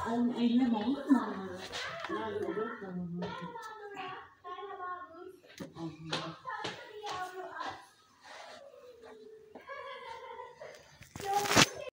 Onun eline bağlı mı onları? Yani o da tamam.